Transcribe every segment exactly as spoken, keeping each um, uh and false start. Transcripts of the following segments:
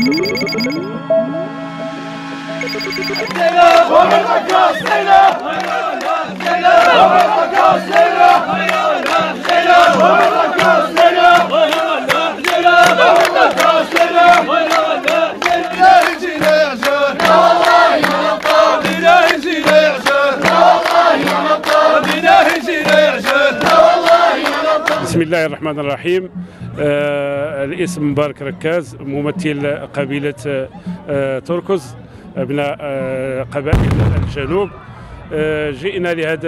بسم الله الرحمن الرحيم. آه الاسم مبارك ركاز، ممثل قبيلة آه تركز، أبناء آه قبائل الجنوب. آه جئنا لهذا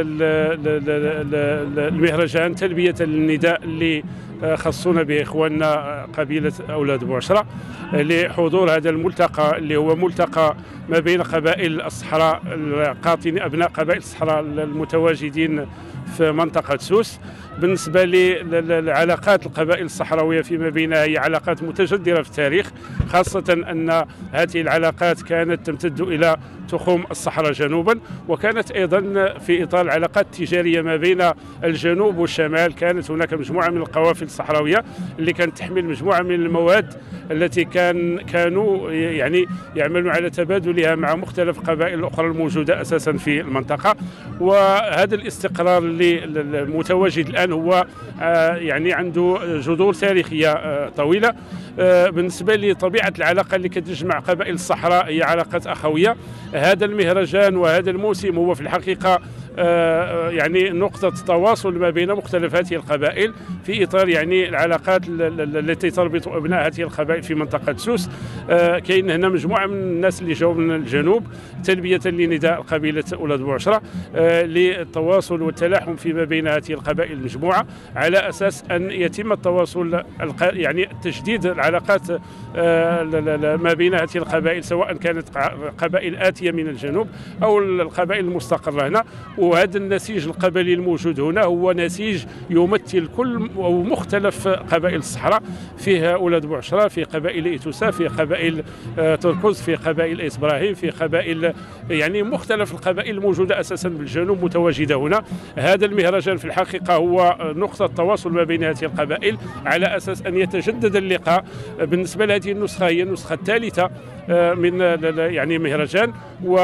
المهرجان تلبية للنداء اللي خصونا به إخواننا قبيلة أولاد بوعشرة لحضور هذا الملتقى اللي هو ملتقى ما بين قبائل الصحراء القاطنين، أبناء قبائل الصحراء المتواجدين في منطقة سوس. بالنسبة للعلاقات القبائل الصحراوية فيما بينها هي علاقات متجذرة في التاريخ، خاصة أن هذه العلاقات كانت تمتد إلى تخوم الصحراء جنوبا، وكانت أيضا في إطار العلاقات التجارية ما بين الجنوب والشمال. كانت هناك مجموعة من القوافل الصحراوية اللي كانت تحمل مجموعة من المواد التي كان كانوا يعني يعملون على تبادلها مع مختلف القبائل الأخرى الموجودة أساسا في المنطقة. وهذا الاستقرار اللي المتواجد الآن هو يعني عنده جذور تاريخية طويلة. بالنسبة لطبيعة العلاقة اللي كتجمع قبائل الصحراء هي علاقات أخوية. هذا المهرجان وهذا الموسم هو في الحقيقة يعني نقطة تواصل ما بين مختلف هذه القبائل في إطار يعني العلاقات التي تربط أبناء هذه القبائل في منطقة سوس. كاين هنا مجموعة من الناس اللي جاوا من الجنوب تلبية لنداء قبيلة أولاد بوعشرة للتواصل والتلاحم فيما بين هذه القبائل المجموعة، على أساس أن يتم التواصل يعني تجديد العلاقات ما بين هذه القبائل، سواء كانت قبائل آتية من الجنوب أو القبائل المستقرة هنا. وهذا النسيج القبلي الموجود هنا هو نسيج يمثل كل أو مختلف قبائل الصحراء، فيها أولاد بوعشرة، في قبائل إيتوسا، في قبائل تركز، في قبائل إبراهيم، في قبائل يعني مختلف القبائل الموجودة أساسا بالجنوب متواجدة هنا. هذا المهرجان في الحقيقة هو نقطة تواصل ما بين هذه القبائل على أساس أن يتجدد اللقاء. بالنسبة لهذه النسخة هي النسخة الثالثة من يعني مهرجان،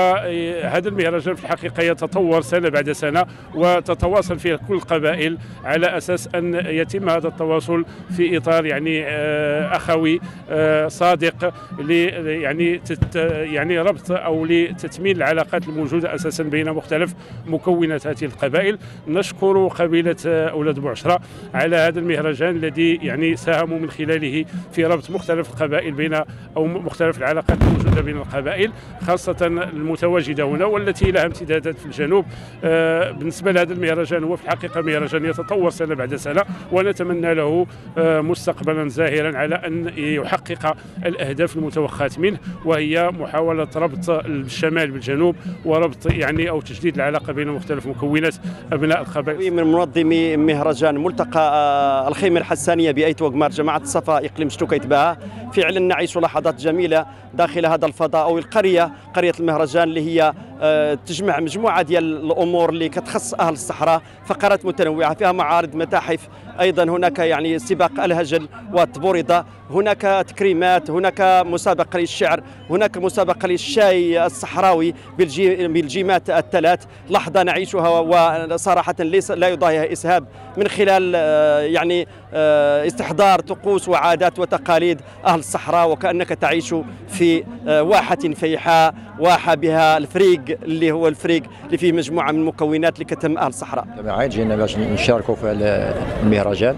وهذا المهرجان في الحقيقة يتطور سنة بعد سنة وتتواصل فيه كل القبائل على أساس أن يتم هذا التواصل في إطار يعني أخوي صادق ل يعني يعني ربط أو لتتميل العلاقات الموجودة أساسا بين مختلف مكونات هذه القبائل. نشكر قبيلة أولاد بوعشرة على هذا المهرجان الذي يعني ساهموا من خلاله في ربط مختلف القبائل بين أو مختلف العلاقات الموجودة بين القبائل، خاصة المتواجدة هنا والتي لها امتدادات في الجنوب. آه بالنسبة لهذا المهرجان هو في الحقيقة مهرجان يتطور سنة بعد سنة، ونتمنى له آه مستقبلا زاهرا على أن يحقق الأهداف المتوخاة منه، وهي محاولة ربط الشمال بالجنوب وربط يعني أو تجديد العلاقة بين مختلف مكونات أبناء القبائل. من منظمي مهرجان ملتقى الخيمة الحسانية بأيت وقمار جماعة الصفا إقليم شتوكيت بها، فعلا نعيش لحظات جميلة داخل هذا الفضاء أو القرية، قرية المهرجان اللي هي تجمع مجموعة ديال الأمور اللي كتخص أهل الصحراء، فقرات متنوعة فيها معارض، متاحف، أيضا هناك يعني سباق الهجل والتبوريضة، هناك تكريمات، هناك مسابقة للشعر، هناك مسابقة للشاي الصحراوي بالجيمات الثلاث. لحظة نعيشها وصراحة ليس لا يضاهيها إسهاب من خلال يعني استحضار طقوس وعادات وتقاليد أهل الصحراء، وكأنك تعيش في واحة فيحاء، واحة بها الفريق اللي هو الفريق اللي فيه مجموعة من المكونات اللي كتم أهل الصحراء. جماعات جينا باش نشاركوا في المهرجان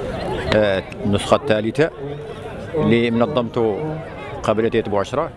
النسخة الثالثة اللي منظمته قبيلة بوعشرة،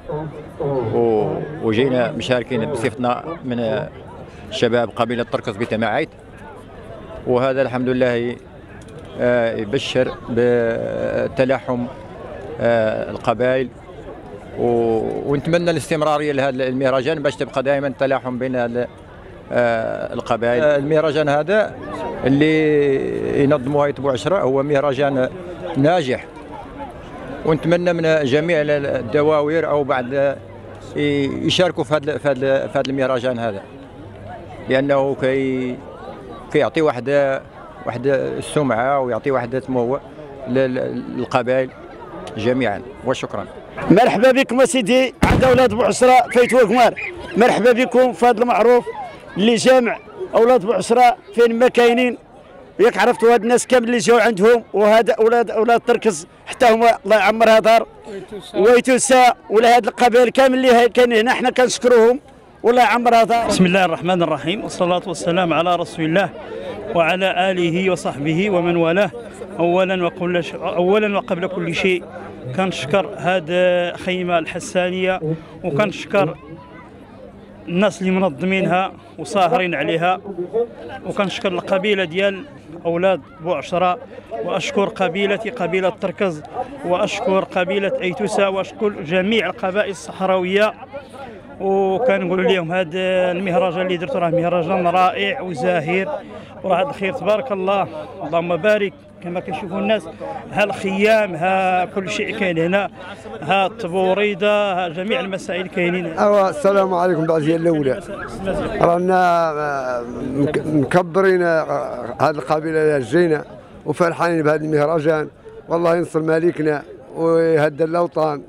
وجينا مشاركين بصفتنا من شباب قبيلة تركز بتماعيت، وهذا الحمد لله يبشر بتلاحم القبائل، ونتمنى الاستمرارية لهذا المهرجان باش تبقى دائما تلاحم بين القبائل. المهرجان هذا اللي ينظمه هيئة بوعشرة هو مهرجان ناجح، ونتمنى من جميع الدواوير او بعد يشاركوا في هذا في هذا المهرجان هذا، لانه كي كيعطي واحد واحد السمعه ويعطي واحد سمو للقبائل جميعا وشكرا. مرحبا بكم سيدي عند اولاد بوعشره فايت وقمار، مرحبا بكم في هذا المعروف اللي جامع اولاد بوعشره فين ما كاينين. ياك عرفتوا هاد الناس كامل اللي جاوا عندهم، وهذا اولاد اولاد تركز حتى هما الله يعمرها دار ويتوسا ولا هاد القبائل كامل اللي كاينين هنا حنا كنشكروهم والله يعمرها دار. بسم الله الرحمن الرحيم، والصلاة والسلام على رسول الله وعلى آله وصحبه ومن والاه. أولا وقبل أولا وقبل كل شيء كنشكر هذا خيمة الحسانية، وكنشكر الناس اللي منظمينها وساهرين عليها، وكنشكر القبيلة ديال أولاد بوعشرة، وأشكر قبيلتي قبيلة تركز، وأشكر قبيلة أيتوسا، وأشكر جميع القبائل الصحراوية. وكنقول لهم هذا المهرجان اللي درتو راه مهرجان رائع وزاهر، وراه هذا الخير تبارك الله، اللهم بارك. كما كنشوفوا الناس ها الخيام، ها كل شيء كاين هنا، ها التبوريده، ها جميع المسائل كاينين. ايوا السلام عليكم بعزيز الاولى. رانا مكبرين هذه القبيله اللي جينا وفرحانين بهذا المهرجان، والله ينصر مالكنا ويهدى الاوطان،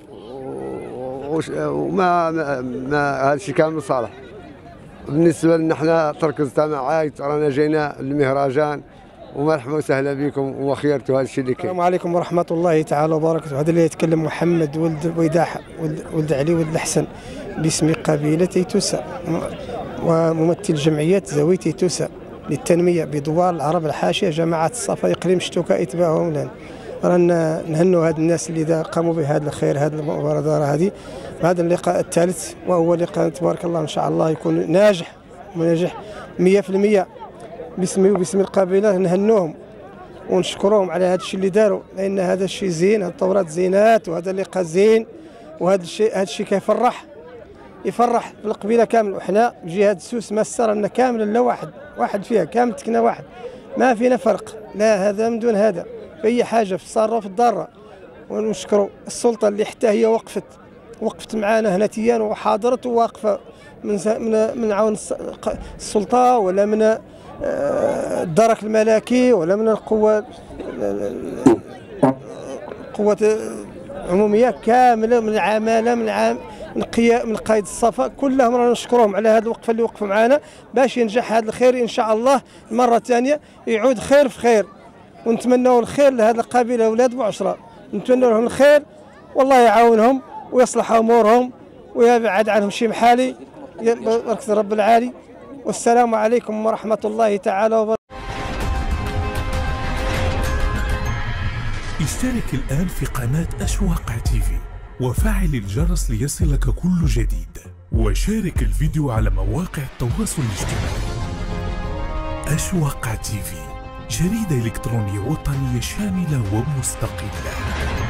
وما ما, ما هذا الشيء كامل صالح. بالنسبه لنا احنا تركز تاع عايت، رانا جينا المهرجان ومرحبا وسهلا بكم وخيرتوا هذا الشيء اللي كاين. السلام عليكم ورحمه الله تعالى وبركاته. هذا اللي يتكلم محمد ولد البيداح ولد, ولد علي ولد الحسن باسم قبيله تيتوسا، وممثل جمعيه ذوي تيتوسا للتنميه بدوار العرب الحاشيه جماعه الصفا اقليم شتوكا اتباعهم لنا. رانا نهنوا هاد الناس اللي قاموا بهذا الخير، هذه المبادره هذه. هذا اللقاء الثالث وهو لقاء تبارك الله ان شاء الله يكون ناجح وناجح مئة في المئة باسمي وباسم القبيله. نهنوهم ونشكرهم على هذا الشيء اللي داروا، لان هذا الشيء زين، هذه الثورات زينات، وهذا اللقاء زين، وهذا الشيء هذا الشيء كيفرح يفرح في القبيله كامل. وحنا جهه السوس ماسه رانا كامل لا واحد واحد فيها، كامل تكنا واحد، ما فينا فرق، لا هذا من دون هذا في اي حاجه، في الساره وفي الضاره. ونشكروا السلطه اللي حتى هي وقفت وقفت معنا هنا تيان، وحاضرت وواقفه من من من عون السلطه، ولا من الدرك الملكي، ولا من القوة قوة عمومية كاملة، من العمالة، من عام من قيا من قائد الصفا، كلهم رانا نشكرهم على هذه الوقفة اللي وقفوا معنا باش ينجح هذا الخير إن شاء الله. المرة الثانية يعود خير في خير، ونتمنوا الخير لهذه القبيلة أولاد بوعشرة، نتمنوا لهم الخير والله يعاونهم ويصلح أمورهم ويبعد عنهم شي محالي بركة رب العالي. والسلام عليكم ورحمة الله تعالى وبركاته. اشترك الآن في قناة أشواق تيفي وفعل الجرس ليصلك كل جديد، وشارك الفيديو على مواقع التواصل الاجتماعي. أشواق تيفي، جريدة إلكترونية وطنية شاملة ومستقلة.